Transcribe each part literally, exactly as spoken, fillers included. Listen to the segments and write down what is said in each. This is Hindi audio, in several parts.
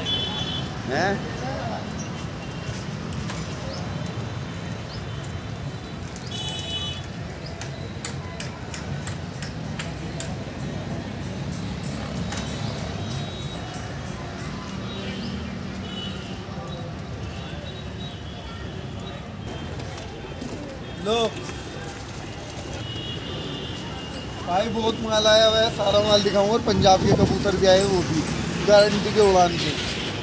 हैं। लो भाई, बहुत माल आया हुआ है, सारा माल दिखाऊंगा। और पंजाब के कबूतर भी आए, वो भी गारंटी के उड़ान के।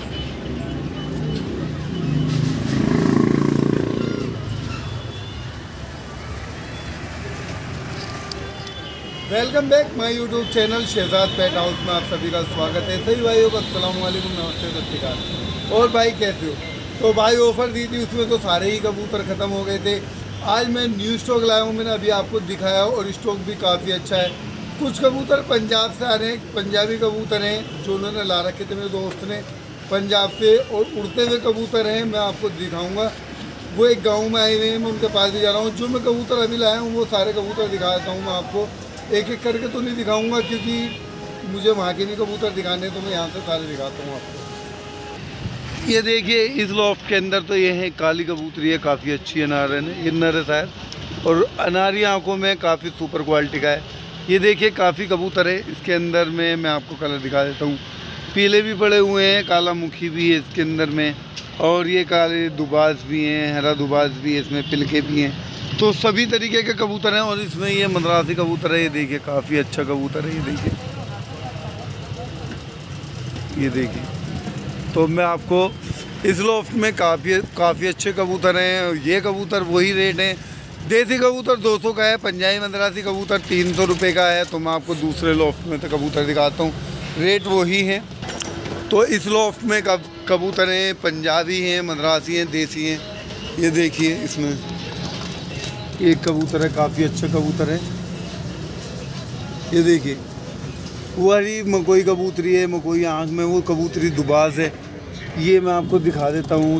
Welcome back my YouTube channel Shahzad pet house में आप सभी का स्वागत है। सभी भाइयों को अस्सलाम वालेकुम, नमस्ते, सत श्री अकाल। और भाई कैसे हो? तो भाई ऑफ़र दी थी, उसमें तो सारे ही कबूतर ख़त्म हो गए थे। आज मैं न्यू स्टॉक लाया हूँ, मैंने अभी आपको दिखाया, और स्टॉक भी काफ़ी अच्छा है। कुछ कबूतर पंजाब से आ रहे हैं, पंजाबी कबूतर हैं जो उन्होंने ला रखे थे मेरे दोस्त ने पंजाब से, और उड़ते हुए कबूतर हैं, मैं आपको दिखाऊँगा। वो एक गाँव में आए हुए हैं, मैं उनके पास भी जा रहा हूँ। जो मैं कबूतर अभी लाया हूँ वो सारे कबूतर दिखाता हूँ मैं आपको। एक एक करके तो नहीं दिखाऊंगा, क्योंकि मुझे वहाँ के भी कबूतर दिखाने, तो मैं यहाँ से सारे दिखाता हूँ आपको। ये देखिए, इस लॉफ्ट के अंदर तो ये है काली कबूतरी है, काफ़ी अच्छी अनार है, ये नर है शायद, और अनारी आँखों में काफ़ी सुपर क्वालिटी का है। ये देखिए काफ़ी कबूतर है इसके अंदर में, मैं आपको कलर दिखा देता हूँ। पीले भी पड़े हुए हैं, काला मुखी भी है इसके अंदर में, और ये काले दुबाज भी हैं, हरा दुबाज भी है, इसमें पिलके भी हैं। तो सभी तरीके के कबूतर हैं। और इसमें ये मद्रासी कबूतर है, ये देखिए काफ़ी अच्छा कबूतर है, ये देखिए, ये देखिए। तो मैं आपको इस लॉफ्ट में काफ़ी काफ़ी अच्छे कबूतर हैं। ये कबूतर वही रेट हैं। देसी कबूतर दो सौ का है, पंजाबी मद्रासी कबूतर तीन सौ रुपये का है। तो मैं आपको दूसरे लॉफ्ट में तो कबूतर दिखाता हूँ, रेट वही है। तो इस लॉफ्ट में कब कबूतर हैं, पंजाबी हैं, मद्रासी हैं, देसी हैं। ये देखिए, इसमें एक कबूतर है, काफ़ी अच्छा कबूतर है, ये देखिए। वो हरी मकोई कबूतरी है, मकोई आँख में, वो कबूतरी दुबाज है। ये मैं आपको दिखा देता हूँ,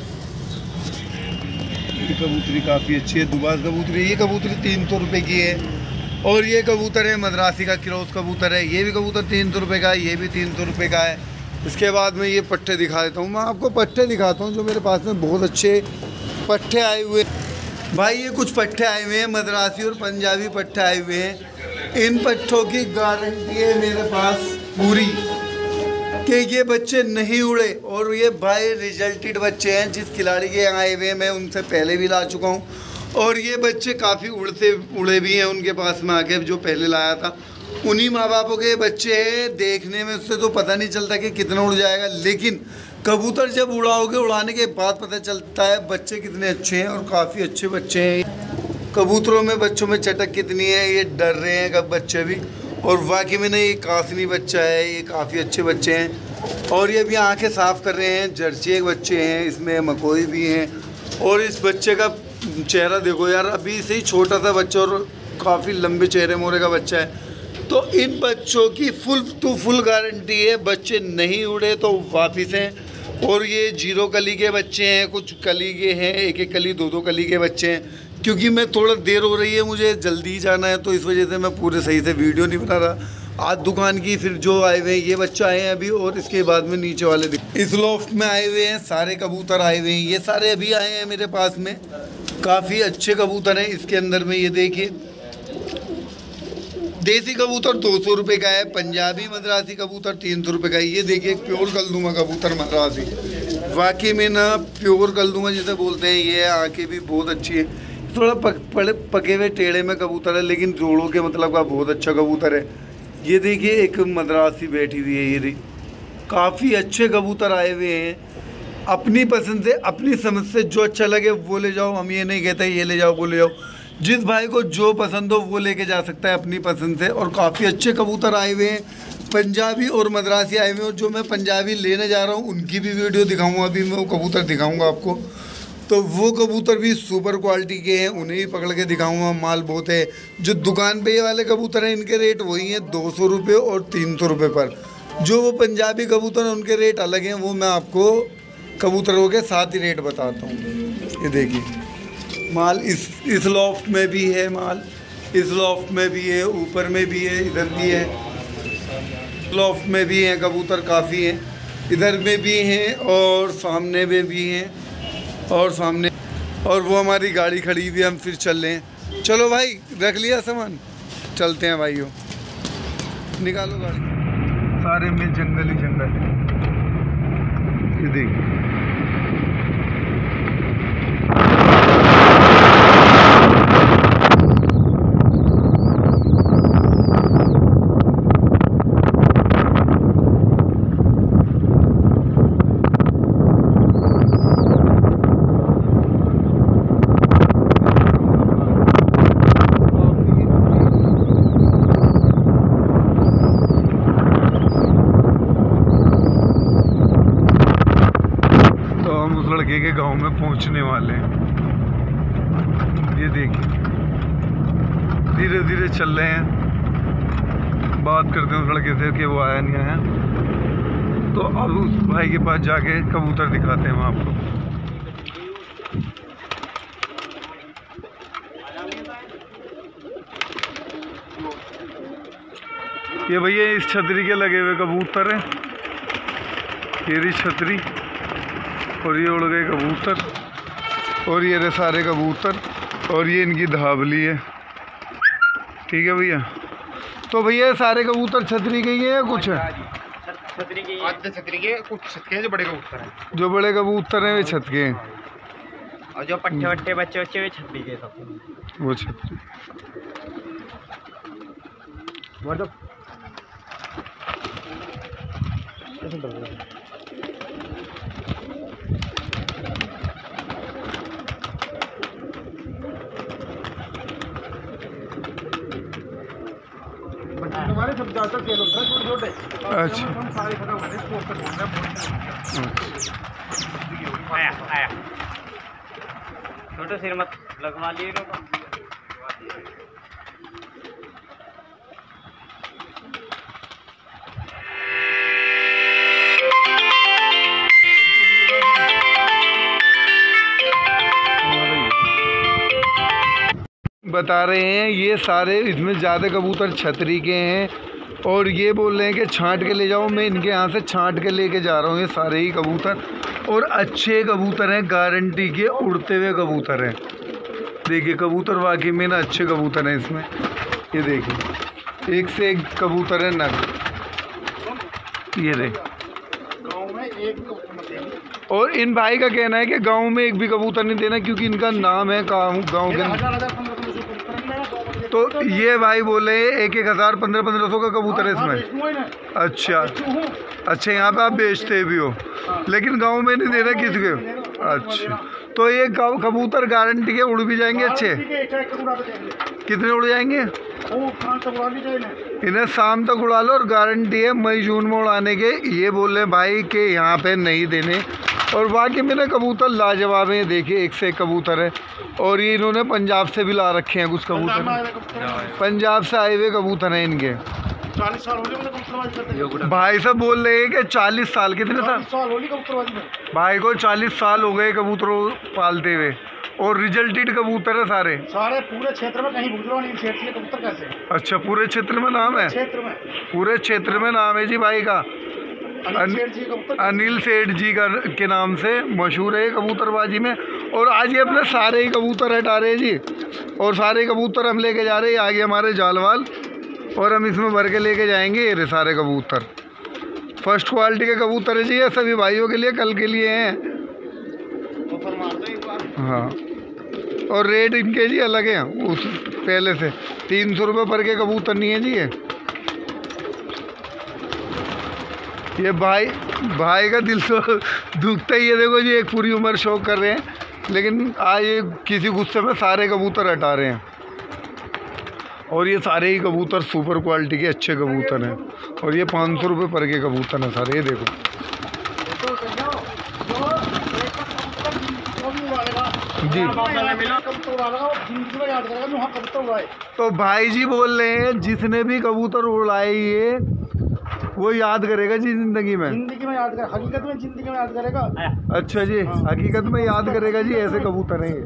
ये कबूतरी काफ़ी अच्छी है, दुबाज कबूतरी। ये कबूतरी तीन सौ रुपये की है। और ये कबूतर है मद्रासी का क्रॉस कबूतर है, ये भी कबूतर तीन सौ रुपये का है, ये भी तीन सौ रुपये का है। इसके बाद में ये पट्टे दिखा देता हूँ, मैं आपको पट्टे दिखाता हूँ जो मेरे पास में बहुत अच्छे पट्टे आए हुए भाई। ये कुछ पट्टे आए हुए हैं, मद्रासी और पंजाबी पट्टे आए हुए हैं। इन पट्टों की गारंटी है मेरे पास पूरी कि ये बच्चे नहीं उड़े, और ये भाई रिजल्टेड बच्चे हैं। जिस खिलाड़ी के यहाँ आए हुए हैं मैं उनसे पहले भी ला चुका हूँ, और ये बच्चे काफ़ी उड़ते उड़े भी हैं उनके पास में आके, जो पहले लाया था उन्हीं माँ बापों के बच्चे हैं। देखने में उससे तो पता नहीं चलता कि कितना उड़ जाएगा, लेकिन कबूतर जब उड़ाओगे, उड़ाने के बाद पता चलता है बच्चे कितने अच्छे हैं, और काफ़ी अच्छे बच्चे हैं। कबूतरों में बच्चों में चटक कितनी है, ये डर रहे हैं कब बच्चे भी। और वाकई में नहीं, ये काफनी बच्चा है, ये काफ़ी अच्छे बच्चे हैं। और ये भी आंखें साफ़ कर रहे हैं, जर्सी एक बच्चे हैं, इसमें मकोई भी हैं। और इस बच्चे का चेहरा देखो यार, अभी से ही छोटा सा बच्चा और काफ़ी लंबे चेहरे मोरे का बच्चा है। तो इन बच्चों की फुल टू फुल गारंटी है, बच्चे नहीं उड़े तो वापिस हैं। और ये जीरो कली के बच्चे हैं, कुछ कली के हैं, एक एक कली दो दो कली के बच्चे हैं। क्योंकि मैं थोड़ा देर हो रही है, मुझे जल्दी जाना है, तो इस वजह से मैं पूरे सही से वीडियो नहीं बना रहा। आज दुकान की फिर जो आए हुए हैं, ये बच्चे आए हैं अभी, और इसके बाद में नीचे वाले इस लॉफ्ट में आए हुए हैं, सारे कबूतर आए हुए हैं। ये सारे अभी आए हैं मेरे पास में, काफ़ी अच्छे कबूतर हैं इसके अंदर में। ये देखिए, देसी कबूतर दो सौ रुपये का है, पंजाबी मद्रासी कबूतर तीन सौ रुपये का है। ये देखिए प्योर कलदुमा कबूतर मद्रासी, वाकई में ना प्योर कलदुमा जिसे बोलते हैं। ये आंखें भी बहुत अच्छी है, थोड़ा पक पड़े पके हुए टेढ़े में कबूतर है, लेकिन जोड़ों के मतलब का बहुत अच्छा कबूतर है। ये देखिए एक मद्रासी बैठी हुई है, ये काफ़ी अच्छे कबूतर आए हुए हैं। अपनी पसंद से, अपनी समझ से जो अच्छा लगे वो ले जाओ, हम ये नहीं कहते ये ले जाओ वो ले जाओ। जिस भाई को जो पसंद हो वो लेके जा सकता है अपनी पसंद से। और काफ़ी अच्छे कबूतर आए हुए हैं, पंजाबी और मद्रासी आए हुए हैं। जो मैं पंजाबी लेने जा रहा हूँ उनकी भी वीडियो दिखाऊंगा, अभी मैं वो कबूतर दिखाऊंगा आपको। तो वो कबूतर भी सुपर क्वालिटी के हैं, उन्हें भी पकड़ के दिखाऊंगा, माल बहुत है। जो दुकान पे ये वाले कबूतर हैं इनके रेट वही हैं, दो सौ रुपये और तीन सौ रुपये पर। जो वो पंजाबी कबूतर हैं उनके रेट अलग हैं, वो मैं आपको कबूतरों के साथ ही रेट बताता हूँ। ये देखिए माल इस इस लॉफ्ट में भी है, माल इस लॉफ्ट में भी है, ऊपर में भी है, इधर भी है, लॉफ्ट में भी हैं कबूतर काफ़ी हैं। इधर में भी हैं और सामने में भी हैं और सामने, और वो हमारी गाड़ी खड़ी हुई, हम फिर चल रहे हैं। चलो भाई, रख लिया सामान, चलते हैं भाइयों, निकालो गाड़ी। सारे में जंगल ही जंगल है, ये देखिए। लड़के के गांव में पहुंचने वाले हैं, ये देखिए, धीरे धीरे चल रहे हैं। बात करते हैं उस लड़के से कि वो आया नहीं आया, तो अब उस भाई के पास जाके कबूतर दिखाते हैं हम आपको। ये भैया इस छतरी के लगे हुए कबूतर हैं, ये रही छतरी, और ये उड़ गए कबूतर, और ये रहे सारे कबूतर, और ये इनकी धावली है। ठीक है भैया, तो भैया सारे कबूतर छतरी के ही है या कुछ है? छतरी के, आधे छतरी के, कुछ छत के, जो बड़े कबूतर हैं, जो बड़े कबूतर हैं वे छत के हैं, और जो पट्टे वट्टे बच्चे बच्चे वे छतरी के सब, वो छतरी। हमारे सब ज्यादा खेल होता है छोटे छोटे। अच्छा, आया आया, छोटे सिर मत लगवा लिए। बता रहे हैं ये सारे, इसमें ज़्यादा कबूतर छतरी के हैं, और ये बोल रहे हैं कि छांट के ले जाओ। मैं इनके यहाँ से छांट के लेके जा रहा हूँ ये सारे ही कबूतर, और अच्छे कबूतर हैं, गारंटी के उड़ते हुए कबूतर हैं। देखिए कबूतर वाकई में ना अच्छे कबूतर हैं इसमें, ये देखिए एक से एक कबूतर है नग, ये देख। और इन भाई का कहना है कि गांव में एक भी कबूतर नहीं देना, क्योंकि इनका नाम है गाँव गाँव के। तो ये भाई बोले एक एक हज़ार पंद्रह पंद्रह सौ का कबूतर है इसमें। अच्छा अच्छा, यहाँ पे आप बेचते भी हो, लेकिन गांव में नहीं देना किसी को। अच्छा, तो ये कबूतर गारंटी के उड़ भी जाएंगे अच्छे? कितने उड़ जाएंगे? इन्हें शाम तक उड़ा लो, और गारंटी है मई जून में उड़ाने के। ये बोले भाई कि यहाँ पे नहीं देने, और बाकी मेरे कबूतर लाजवाब हैं। देखिए एक से एक कबूतर है, और ये इन्होंने पंजाब से भी ला रखे हैं कुछ कबूतर, पंजाब से आए हुए कबूतर हैं इनके। चालीस साल हो गए भाई साहब बोल रहे हैं कि चालीस साल, कितने साल? साल हो गए भाई को चालीस साल हो गए कबूतरों पालते हुए, और रिजल्टेड कबूतर है सारे सारे पूरे क्षेत्र में। कहीं कबूतर कैसे? अच्छा, पूरे क्षेत्र में नाम है? क्षेत्र में, पूरे क्षेत्र में नाम है जी भाई का। अनिल सेठ जी का के नाम से मशहूर है कबूतरबाजी में। और आज ये अपने सारे ही कबूतर हटा रहे हैं जी, और सारे कबूतर हम लेके जा रहे हैं आगे हमारे जालवाल, और हम इसमें भर के लेके जाएंगे ये सारे कबूतर। फर्स्ट क्वालिटी के कबूतर है जी, ये सभी भाइयों के लिए, कल के लिए हैं। हाँ, और रेट इनके जी अलग हैं उस पहले से। तीन सौ रुपये पर के कबूतर नहीं है जी ये। ये भाई भाई का दिल तो दुखता ही है। देखो जी, एक पूरी उम्र शौक कर रहे हैं, लेकिन आज ये किसी गुस्से में सारे कबूतर हटा रहे हैं। और ये सारे ही कबूतर सुपर क्वालिटी के अच्छे कबूतर हैं, और ये पाँच सौ रुपये पर के कबूतर हैं सारे। ये देखो जी। तो भाई जी बोल रहे हैं जिसने भी कबूतर उड़ाए ये वो याद करेगा जी जिंदगी में, जिंदगी में याद करेगा, हकीकत में जिंदगी में याद करेगा। अच्छा जी, हकीकत में याद करेगा जी, ऐसे कबूतर हैं।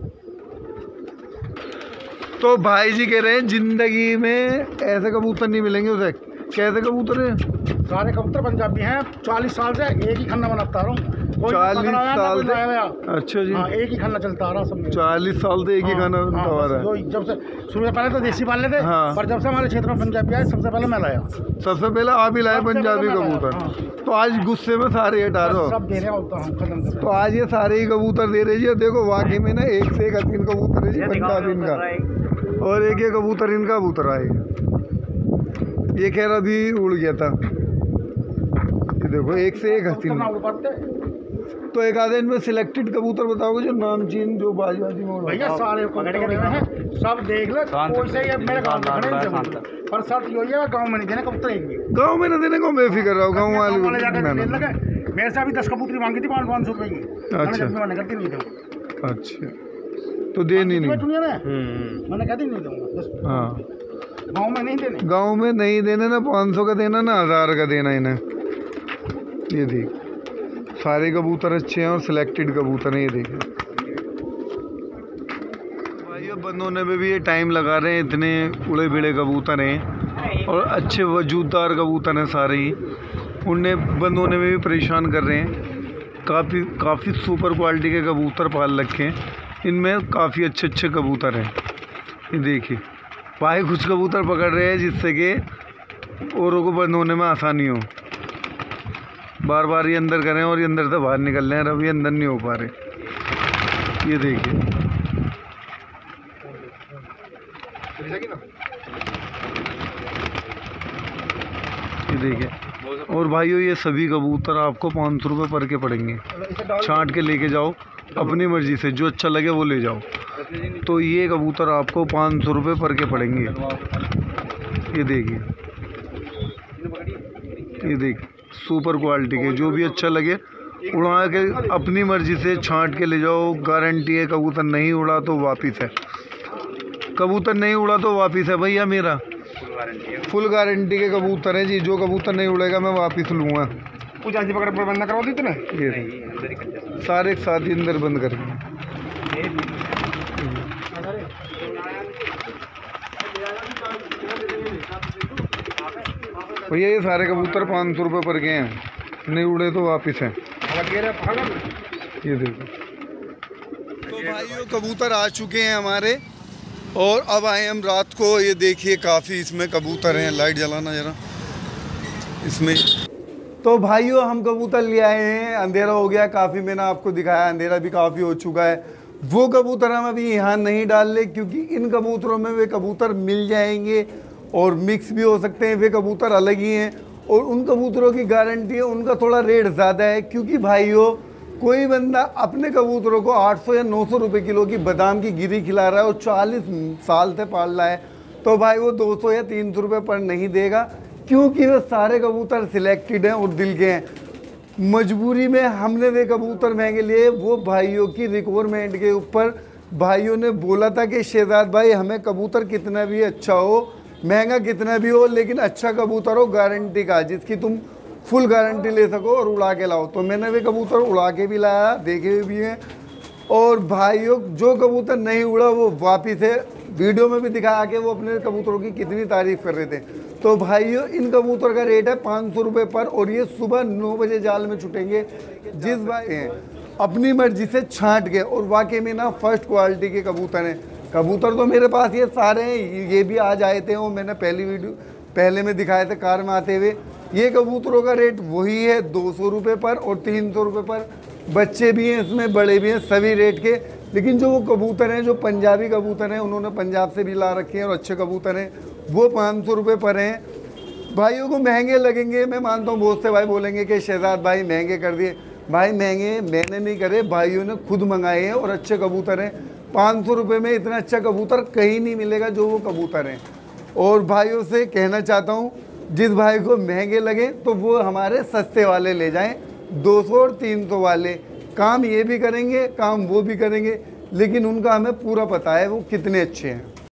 तो भाई जी कह रहे हैं जिंदगी में ऐसे कबूतर नहीं मिलेंगे उसे। कैसे कबूतर है? सारे कबूतर पंजाबी हैं। चालीस साल से एक ही खाना बनाता रहा हूँ। चालीस साल से? अच्छा जी। हाँ, एक ही खाना चलता आ रहा सब। चालीस साल से एक ही खाना बनता आ रहा है। जब से शुरू से पहले तो देसी पाले थे, हाँ। पर जब से हमारे क्षेत्र में पंजाबी आए सबसे पहले मैं लाया। सबसे पहले आप ही लाए पंजाबी कबूतर? हाँ। तो आज गुस्से में सारे हटा रहे हो? सब दे रहे होता। तो आज ये सारे ही कबूतर दे रहे जी। देखो वाकई में ना एक से एक हसीन कबूतर है जी पंजाबी इनका, और एक एक कबूतर इनका कबूतर आएगा। ये खैर अभी उड़ गया था। ये देखो एक से एक हसीन। तो एक आधे इनमें सिलेक्टेड कबूतर बताओगे जो नामचीन जो बाजी में भैया सारे हैं, सब देख ले। कोई से ये मेरे गांव में खड़े हैं, पर शर्त ये है गांव में नहीं देने कबूतर एक भी। गांव में नहीं देने को बेफिक्र रहो। गांव वाले लगे मेरे से अभी दस कबूतरी मांगी थी पाँच पाँच सौ रुपये की। अच्छा मैंने करती नहीं दूँ। अच्छा, तो देनी नहीं मैंने कहती नहीं दूँगा। हाँ, गाँव में नहीं देने। गाँव में नहीं देने ना पाँच सौ का देना ना हज़ार का देना इन्हें। ये देख सारे कबूतर अच्छे हैं और सिलेक्टेड कबूतर हैं। ये देखें भाई, अब बंद होने में भी ये टाइम लगा रहे हैं। इतने उड़े बिड़े कबूतर हैं और अच्छे वजूददार कबूतर हैं सारे ही। उड़ने बंद होने में भी परेशान कर रहे हैं। काफ़ी काफ़ी सुपर क्वालिटी के कबूतर पाल रखे हैं। इनमें काफ़ी अच्छे अच्छे कबूतर हैं। ये देखिए भाई कुछ कबूतर पकड़ रहे हैं जिससे कि औरों को बंद होने में आसानी हो। बार बार ये अंदर करें और ये अंदर से बाहर निकल रहे हैं। अभी अंदर नहीं हो पा रहे। ये देखिए ये देखिए। और भाइयों ये सभी कबूतर आपको पाँच सौ रुपये पर के पड़ेंगे। छांट के लेके जाओ अपनी मर्ज़ी से, जो अच्छा लगे वो ले जाओ। तो ये कबूतर आपको पाँच सौ रुपये पर के पड़ेंगे। ये देखिए ये देखिए सुपर क्वालिटी के, जो भी अच्छा लगे उड़ा के अपनी मर्ज़ी से छांट के ले जाओ। गारंटी है कबूतर नहीं उड़ा तो वापस है। कबूतर नहीं उड़ा तो वापस है भैया मेरा। फुल गारंटी के कबूतर है जी। जो कबूतर नहीं उड़ेगा मैं वापस लूँगा। कुछ ऐसी पकड़ पर बंद करवा दी तूने? ये सारे एक साथ ही अंदर बंद कर भैया। ये सारे कबूतर पाँच सौ रुपये पर के हैं। नहीं उड़े तो वापस हैं। ये देखो तो भाइयों कबूतर आ चुके हैं हमारे, और अब आए हम रात को। ये देखिए काफ़ी इसमें कबूतर हैं। लाइट जलाना ज़रा इसमें। तो भाइयों हम कबूतर ले आए हैं। अंधेरा हो गया काफ़ी, मैंने आपको दिखाया। अंधेरा भी काफ़ी हो चुका है। वो कबूतर हम अभी यहाँ नहीं डाल ले, क्योंकि इन कबूतरों में वे कबूतर मिल जाएंगे और मिक्स भी हो सकते हैं। वे कबूतर अलग ही हैं और उन कबूतरों की गारंटी है। उनका थोड़ा रेट ज़्यादा है, क्योंकि भाइयों कोई बंदा अपने कबूतरों को आठ सौ या नौ सौ रुपये किलो की बादाम की गिरी खिला रहा है और चालीस साल से पाल रहा है, तो भाई वो दो सौ या तीन सौ रुपये पर नहीं देगा, क्योंकि वो सारे कबूतर सिलेक्टेड हैं और दिल के हैं। मजबूरी में हमने वे कबूतर महंगे लिए। वो भाइयों की रिक्वायरमेंट के ऊपर भाइयों ने बोला था कि शहजाद भाई हमें कबूतर कितना भी अच्छा हो, महंगा कितना भी हो, लेकिन अच्छा कबूतर हो गारंटी का, जिसकी तुम फुल गारंटी ले सको और उड़ा के लाओ। तो मैंने वे कबूतर उड़ा के भी लाया, देखे भी हैं। और भाइयों जो कबूतर नहीं उड़ा वो वापिस है। वीडियो में भी दिखाया कि वो अपने कबूतरों की कितनी तारीफ़ कर रहे थे। तो भाइयों इन कबूतर का रेट है पाँच सौ रुपये पर, और ये सुबह नौ बजे जाल में छुटेंगे। जिस भाई हैं अपनी मर्जी से छांट के, और वाकई में ना फर्स्ट क्वालिटी के कबूतर हैं। कबूतर तो मेरे पास ये सारे हैं, ये भी आज आए थे, वो मैंने पहली वीडियो पहले में दिखाए थे कार में आते हुए। ये कबूतरों का रेट वही है दो सौ रुपये पर और तीन सौ रुपये पर। बच्चे भी हैं इसमें, बड़े भी हैं, सभी रेट के। लेकिन जो वो कबूतर हैं जो पंजाबी कबूतर हैं, उन्होंने पंजाब से भी ला रखे हैं और अच्छे कबूतर हैं, वो पाँच सौ रुपये पर हैं। भाइयों को महंगे लगेंगे, मैं मानता हूँ बहुत से भाई बोलेंगे कि शहजाद भाई महंगे कर दिए। भाई महंगे मैंने नहीं करे, भाइयों ने खुद मंगाए हैं और अच्छे कबूतर हैं। पाँच सौ रुपये में इतना अच्छा कबूतर कहीं नहीं मिलेगा जो वो कबूतर हैं। और भाइयों से कहना चाहता हूँ जिस भाई को महंगे लगे तो वो हमारे सस्ते वाले ले जाएं, दो सौ और तीन सौ वाले। काम ये भी करेंगे, काम वो भी करेंगे, लेकिन उनका हमें पूरा पता है वो कितने अच्छे हैं।